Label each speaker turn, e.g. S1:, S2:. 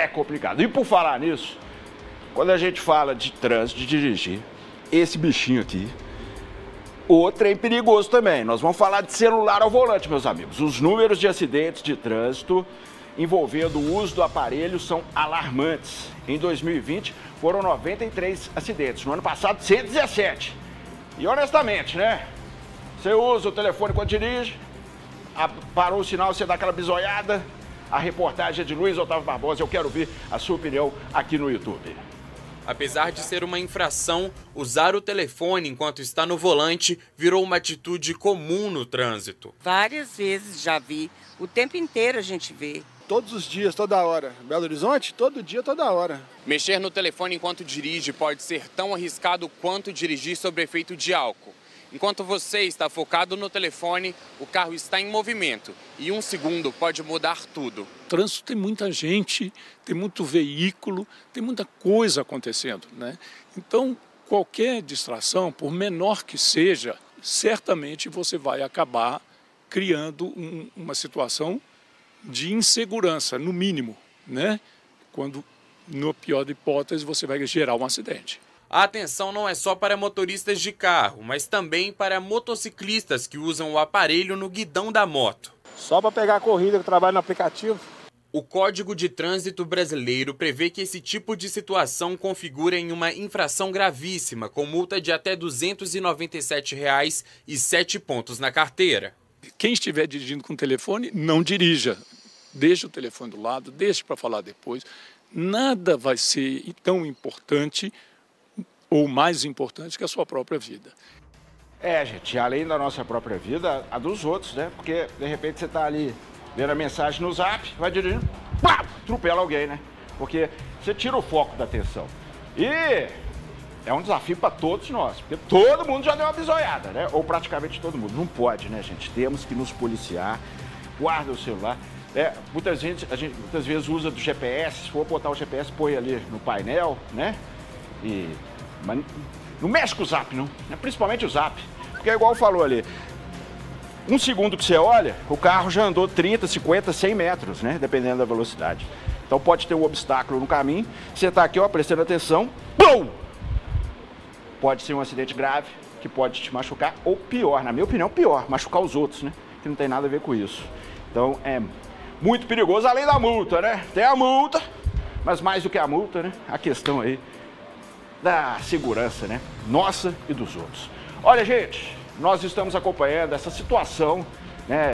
S1: é complicado. E por falar nisso, quando a gente fala de trânsito, de dirigir, esse bichinho aqui, o trem perigoso também. Nós vamos falar de celular ao volante, meus amigos. Os números de acidentes de trânsito envolvendo o uso do aparelho são alarmantes. Em 2020, foram 93 acidentes. No ano passado, 117. E honestamente, né? Você usa o telefone quando dirige, parou o sinal, você dá aquela bisoiada. A reportagem é de Luiz Otávio Barbosa. Eu quero ouvir a sua opinião aqui no YouTube.
S2: Apesar de ser uma infração, usar o telefone enquanto está no volante virou uma atitude comum no trânsito.
S3: Várias vezes já vi, o tempo inteiro a gente vê.
S4: Todos os dias, toda hora. Belo Horizonte, todo dia, toda hora.
S2: Mexer no telefone enquanto dirige pode ser tão arriscado quanto dirigir sob efeito de álcool. Enquanto você está focado no telefone, o carro está em movimento e um segundo pode mudar tudo.
S5: O trânsito tem muita gente, tem muito veículo, tem muita coisa acontecendo, né? Então, qualquer distração, por menor que seja, certamente você vai acabar criando uma situação de insegurança, no mínimo, né? Quando, na pior hipótese, você vai gerar um acidente.
S2: A atenção não é só para motoristas de carro, mas também para motociclistas que usam o aparelho no guidão da moto.
S4: Só para pegar a corrida que trabalha no aplicativo.
S2: O Código de Trânsito Brasileiro prevê que esse tipo de situação configura em uma infração gravíssima, com multa de até R$ 297,00 e 7 pontos na carteira.
S5: Quem estiver dirigindo com o telefone, não dirija. Deixe o telefone do lado, deixe para falar depois. Nada vai ser tão importante ou mais importante que a sua própria vida.
S1: Gente, além da nossa própria vida, a dos outros, né? Porque, de repente, você tá ali vendo a mensagem no Zap, vai dirigindo, pá, atropela alguém, né? Porque você tira o foco da atenção. E é um desafio para todos nós, porque todo mundo já deu uma bisoiada, né? Ou praticamente todo mundo. Não pode, né, gente? Temos que nos policiar, guarda o celular. Muitas vezes usa do GPS, se for botar o GPS, põe ali no painel, né? Mas não mexe com o Zap, não. Principalmente o Zap. Porque é igual falou ali. Um segundo que você olha, o carro já andou 30, 50, 100 metros, né? Dependendo da velocidade. Então pode ter um obstáculo no caminho. Você tá aqui, ó, prestando atenção. Pum! Pode ser um acidente grave, que pode te machucar. Ou pior, na minha opinião, pior. Machucar os outros, né? Que não tem nada a ver com isso. Então é muito perigoso, além da multa, né? Tem a multa, mas mais do que a multa, né? A questão aí da segurança, né? Nossa e dos outros. Olha, gente, nós estamos acompanhando essa situação, né?